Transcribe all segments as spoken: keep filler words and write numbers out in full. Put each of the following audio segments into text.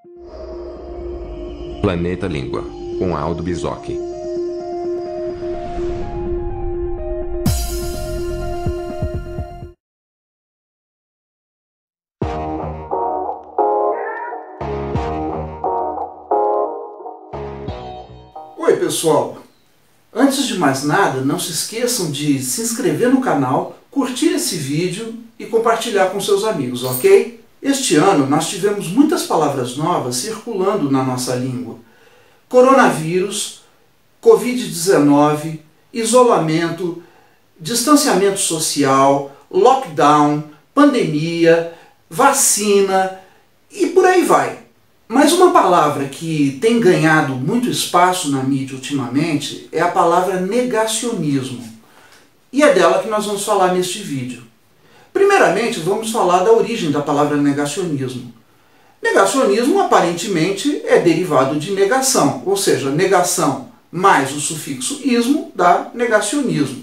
Planeta Língua, com Aldo Bisocchi. Oi pessoal, antes de mais nada, não se esqueçam de se inscrever no canal, curtir esse vídeo e compartilhar com seus amigos, ok? Este ano nós tivemos muitas palavras novas circulando na nossa língua. Coronavírus, covid dezenove, isolamento, distanciamento social, lockdown, pandemia, vacina e por aí vai. Mas uma palavra que tem ganhado muito espaço na mídia ultimamente é a palavra negacionismo. E é dela que nós vamos falar neste vídeo. Primeiramente, vamos falar da origem da palavra negacionismo. Negacionismo, aparentemente, é derivado de negação, ou seja, negação mais o sufixo ismo dá negacionismo.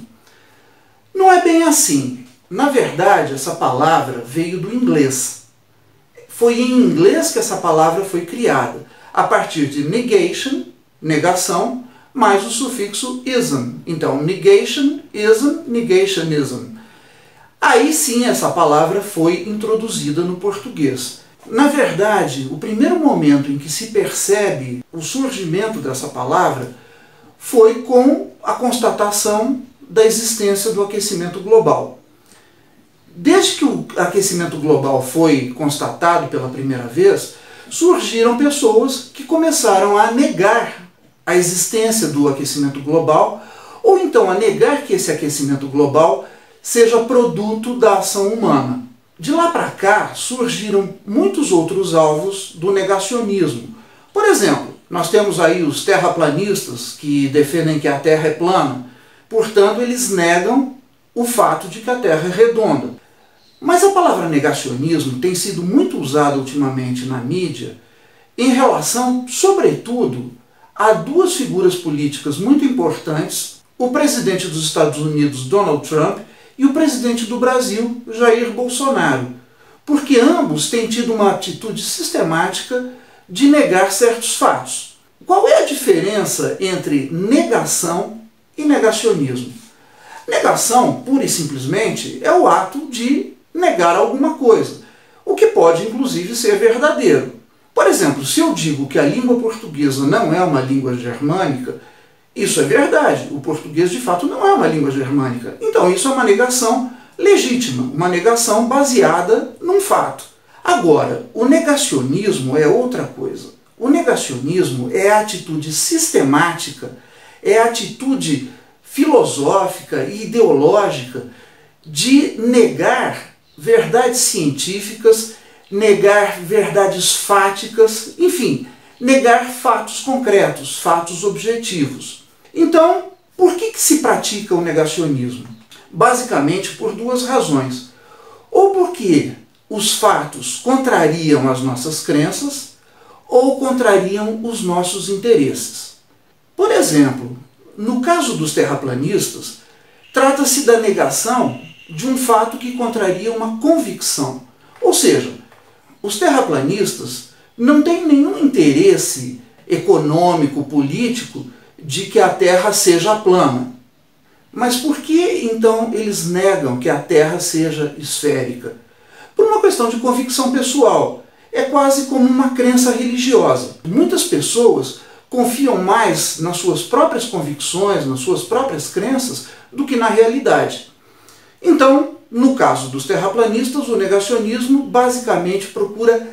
Não é bem assim. Na verdade, essa palavra veio do inglês. Foi em inglês que essa palavra foi criada, a partir de negation, negação, mais o sufixo ism. Então, negation, ism, negationism. Aí sim essa palavra foi introduzida no português. Na verdade, o primeiro momento em que se percebe o surgimento dessa palavra foi com a constatação da existência do aquecimento global. Desde que o aquecimento global foi constatado pela primeira vez, surgiram pessoas que começaram a negar a existência do aquecimento global, ou então a negar que esse aquecimento global seja produto da ação humana. De lá para cá, surgiram muitos outros alvos do negacionismo. Por exemplo, nós temos aí os terraplanistas que defendem que a Terra é plana, portanto eles negam o fato de que a Terra é redonda. Mas a palavra negacionismo tem sido muito usada ultimamente na mídia em relação, sobretudo, a duas figuras políticas muito importantes, o presidente dos Estados Unidos, Donald Trump, e o presidente do Brasil, Jair Bolsonaro, porque ambos têm tido uma atitude sistemática de negar certos fatos. Qual é a diferença entre negação e negacionismo? Negação, pura e simplesmente, é o ato de negar alguma coisa, o que pode inclusive ser verdadeiro. Por exemplo, se eu digo que a língua portuguesa não é uma língua germânica, isso é verdade, o português de fato não é uma língua germânica. Então isso é uma negação legítima, uma negação baseada num fato. Agora, o negacionismo é outra coisa. O negacionismo é a atitude sistemática, é a atitude filosófica e ideológica de negar verdades científicas, negar verdades fáticas, enfim, negar fatos concretos, fatos objetivos. Então, por que que se pratica o negacionismo? Basicamente por duas razões. Ou porque os fatos contrariam as nossas crenças, ou contrariam os nossos interesses. Por exemplo, no caso dos terraplanistas, trata-se da negação de um fato que contraria uma convicção. Ou seja, os terraplanistas não têm nenhum interesse econômico, político, de que a Terra seja plana. Mas por que então eles negam que a Terra seja esférica? Por uma questão de convicção pessoal. É quase como uma crença religiosa. Muitas pessoas confiam mais nas suas próprias convicções, nas suas próprias crenças, do que na realidade. Então, no caso dos terraplanistas, o negacionismo basicamente procura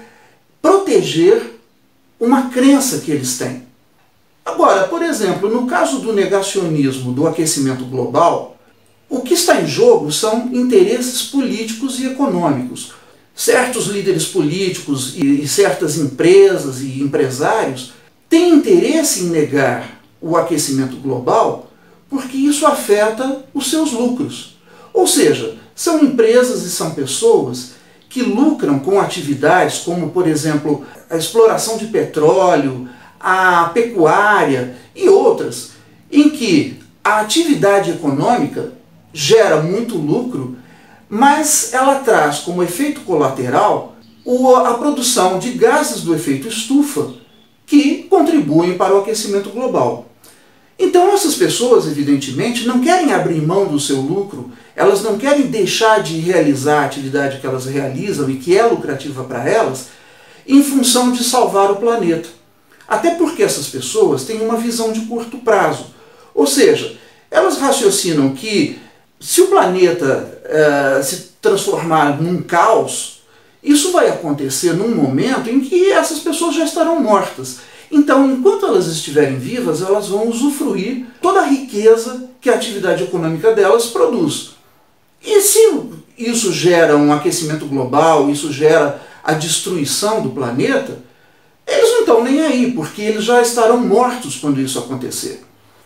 proteger uma crença que eles têm. Agora, por exemplo, no caso do negacionismo do aquecimento global, o que está em jogo são interesses políticos e econômicos. Certos líderes políticos e certas empresas e empresários têm interesse em negar o aquecimento global porque isso afeta os seus lucros. Ou seja, são empresas e são pessoas que lucram com atividades como, por exemplo, a exploração de petróleo, a pecuária e outras, em que a atividade econômica gera muito lucro, mas ela traz como efeito colateral o, a produção de gases do efeito estufa que contribuem para o aquecimento global. Então essas pessoas, evidentemente, não querem abrir mão do seu lucro, elas não querem deixar de realizar a atividade que elas realizam e que é lucrativa para elas, em função de salvar o planeta. Até porque essas pessoas têm uma visão de curto prazo. Ou seja, elas raciocinam que se o planeta uh, se transformar num caos, isso vai acontecer num momento em que essas pessoas já estarão mortas. Então, enquanto elas estiverem vivas, elas vão usufruir toda a riqueza que a atividade econômica delas produz. E se isso gera um aquecimento global, isso gera a destruição do planeta, eles não estão nem aí, porque eles já estarão mortos quando isso acontecer.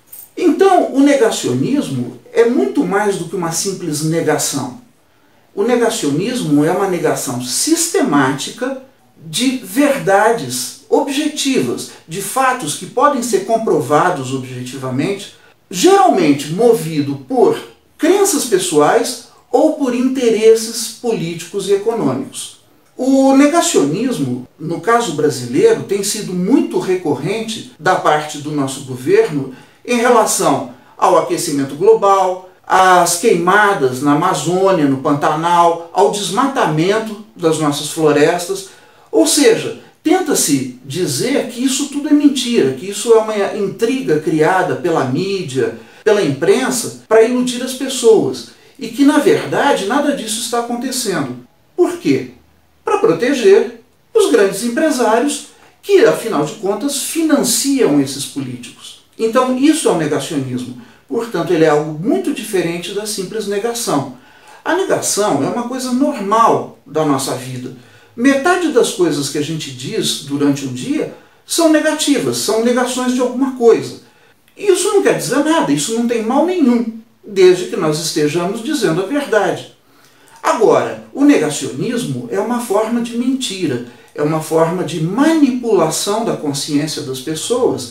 Então, o negacionismo é muito mais do que uma simples negação. O negacionismo é uma negação sistemática de verdades objetivas, de fatos que podem ser comprovados objetivamente, geralmente movido por crenças pessoais ou por interesses políticos e econômicos. O negacionismo, no caso brasileiro, tem sido muito recorrente da parte do nosso governo em relação ao aquecimento global, às queimadas na Amazônia, no Pantanal, ao desmatamento das nossas florestas. Ou seja, tenta-se dizer que isso tudo é mentira, que isso é uma intriga criada pela mídia, pela imprensa, para iludir as pessoas. E que, na verdade, nada disso está acontecendo. Por quê? Para proteger os grandes empresários que, afinal de contas, financiam esses políticos. Então, isso é o negacionismo. Portanto, ele é algo muito diferente da simples negação. A negação é uma coisa normal da nossa vida. Metade das coisas que a gente diz durante um dia são negativas, são negações de alguma coisa. Isso não quer dizer nada, isso não tem mal nenhum, desde que nós estejamos dizendo a verdade. Agora, o negacionismo é uma forma de mentira, é uma forma de manipulação da consciência das pessoas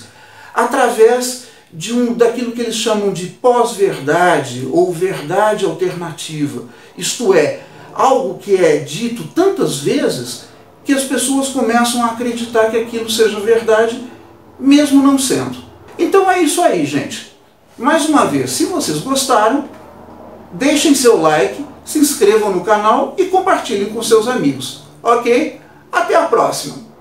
através de um, daquilo que eles chamam de pós-verdade ou verdade alternativa. Isto é, algo que é dito tantas vezes que as pessoas começam a acreditar que aquilo seja verdade, mesmo não sendo. Então é isso aí, gente. Mais uma vez, se vocês gostaram, deixem seu like, se inscrevam no canal e compartilhem com seus amigos. Ok? Até a próxima!